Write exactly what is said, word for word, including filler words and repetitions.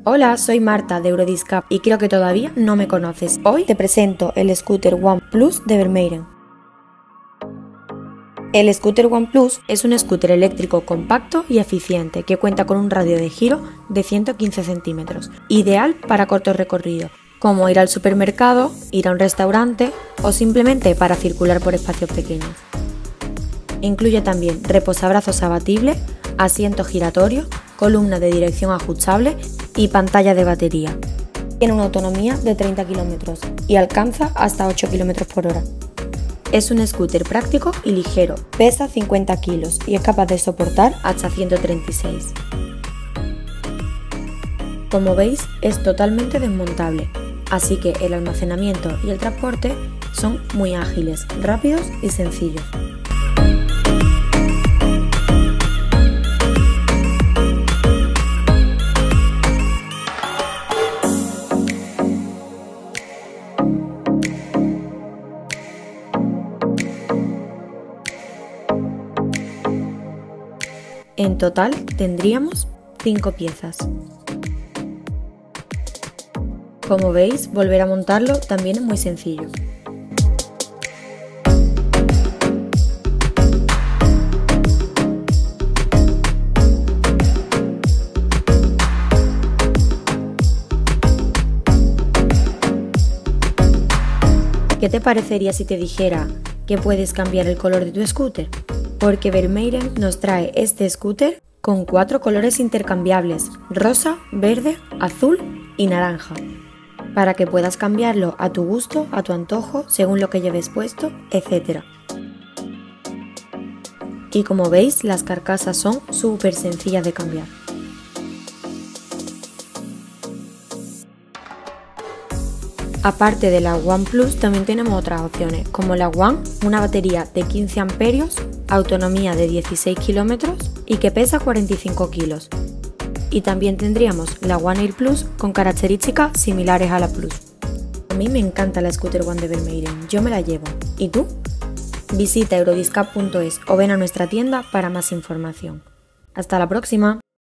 Hola, soy Marta de Eurodiscap y creo que todavía no me conoces. Hoy te presento el scooter One Plus de Vermeiden. El scooter One Plus es un scooter eléctrico compacto y eficiente que cuenta con un radio de giro de ciento quince centímetros, ideal para cortos recorridos, como ir al supermercado, ir a un restaurante o simplemente para circular por espacios pequeños. Incluye también reposabrazos abatible, asiento giratorio, columna de dirección ajustable y pantalla de batería. Tiene una autonomía de treinta kilómetros y alcanza hasta ocho kilómetros por hora. Es un scooter práctico y ligero, pesa cincuenta kilos y es capaz de soportar hasta ciento treinta y seis. Como veis, es totalmente desmontable, así que el almacenamiento y el transporte son muy ágiles, rápidos y sencillos. En total tendríamos cinco piezas. Como veis, volver a montarlo también es muy sencillo. ¿Qué te parecería si te dijera que puedes cambiar el color de tu scooter? Porque Vermeiden nos trae este scooter con cuatro colores intercambiables: rosa, verde, azul y naranja, para que puedas cambiarlo a tu gusto, a tu antojo, según lo que lleves puesto, etcétera. Y como veis, las carcasas son súper sencillas de cambiar. Aparte de la One Plus, también tenemos otras opciones, como la One, una batería de quince amperios, autonomía de dieciséis kilómetros y que pesa cuarenta y cinco kilos. Y también tendríamos la One Air Plus con características similares a la Plus. A mí me encanta la scooter One de Vermeiden, yo me la llevo. ¿Y tú? Visita eurodiscap punto es o ven a nuestra tienda para más información. ¡Hasta la próxima!